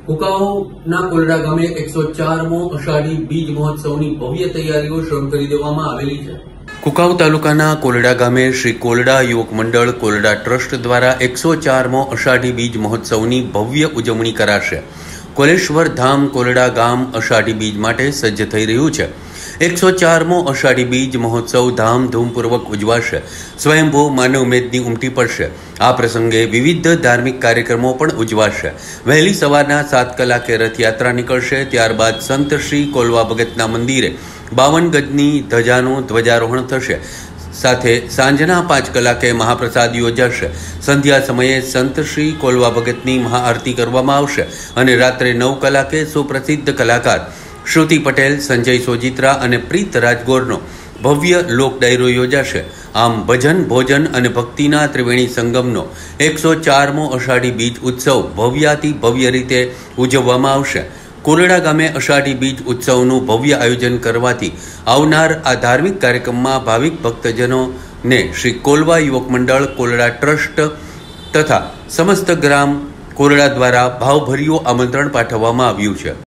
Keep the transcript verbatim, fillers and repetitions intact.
કુકાઉના કોલડા ગામે એકસો ચારમો અષાઢી બીજ મહોત્સવની ભવ્ય તૈયારીઓ શરૂ કરી દેવામાં આવેલી છે। કુકાઉ તાલુકાના કોલડા ગામે શ્રી કોલડા યુવક મંડળ કોલડા ટ્રસ્ટ દ્વારા એકસો ચારમો અષાઢી બીજ મહોત્સવની ભવ્ય ઉજવણી કરાશે। કોલેશ્વર ધામ કોલડા ગામ અષાઢી બીજ માટે સજ્જ થઈ રહ્યું છે। એકસો ચારમો અષાઢી બીજ મહોત્સવ ધામધૂમપૂર્વક ઉજવાશે। સ્વયંભૂ માનવ મેદની ઉમટી પડશે। આ પ્રસંગે વિવિધ ધાર્મિક કાર્યક્રમો પણ ઉજવાશે। વહેલી સવારના સાત કલાકે રથયાત્રા નીકળશે। ત્યારબાદ સંત શ્રી કોલવા ભગતના મંદિરે બાવન ગજની ધજાનું ધ્વજારોહણ થશે। સાથે સાંજના પાંચ કલાકે મહાપ્રસાદ યોજાશે। સંધ્યા સમયે સંત શ્રી કોલવા ભગતની મહાઆરતી કરવામાં આવશે અને રાત્રે નવ કલાકે સુપ્રસિદ્ધ કલાકાર શ્રુતિ પટેલ, સંજય સોજિત્રા અને પ્રીત રાજગોરનો ભવ્ય લોક ડાયરો યોજાશે। આમ ભજન, ભોજન અને ભક્તિના ત્રિવેણી સંગમનો એકસો ચારમો અષાઢી બીજ ઉત્સવ ભવ્યાતિ ભવ્ય રીતે ઉજવવામાં આવશે। કોલડા ગામે અષાઢી બીજ ઉત્સવનું ભવ્ય આયોજન કરવાથી આવનાર આ ધાર્મિક કાર્યક્રમમાં ભાવિક ભક્તજનોને શ્રી કોલવા યુવક મંડળ કોલડા ટ્રસ્ટ તથા સમસ્ત ગ્રામ કોલડા દ્વારા ભાવભર્યું આમંત્રણ પાઠવવામાં આવ્યું છે।